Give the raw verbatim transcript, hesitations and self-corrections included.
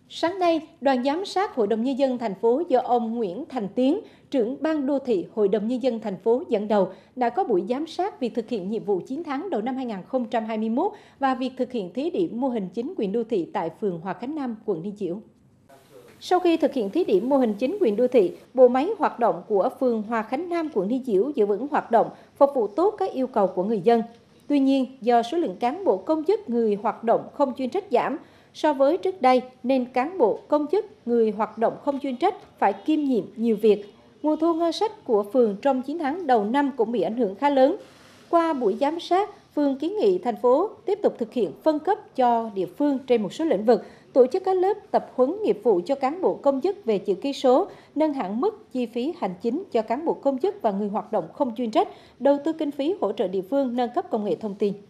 Sáng nay, đoàn giám sát Hội đồng Nhân dân thành phố do ông Nguyễn Thành Tiến, trưởng ban đô thị Hội đồng Nhân dân thành phố dẫn đầu đã có buổi giám sát việc thực hiện nhiệm vụ chín tháng đầu năm hai nghìn không trăm hai mươi mốt và việc thực hiện thí điểm mô hình chính quyền đô thị tại phường Hòa Khánh Nam, quận Liên Chiểu. Sau khi thực hiện thí điểm mô hình chính quyền đô thị, bộ máy hoạt động của phường Hòa Khánh Nam, quận Liên Chiểu giữ vững hoạt động, phục vụ tốt các yêu cầu của người dân. Tuy nhiên, do số lượng cán bộ công chức người hoạt động không chuyên trách giảm so với trước đây, nên cán bộ công chức người hoạt động không chuyên trách phải kiêm nhiệm nhiều việc. Nguồn thu ngân sách của phường trong chín tháng đầu năm cũng bị ảnh hưởng khá lớn. Qua buổi giám sát, phường kiến nghị thành phố tiếp tục thực hiện phân cấp cho địa phương trên một số lĩnh vực, tổ chức các lớp tập huấn nghiệp vụ cho cán bộ công chức về chữ ký số, nâng hạn mức chi phí hành chính cho cán bộ công chức và người hoạt động không chuyên trách, đầu tư kinh phí hỗ trợ địa phương nâng cấp công nghệ thông tin.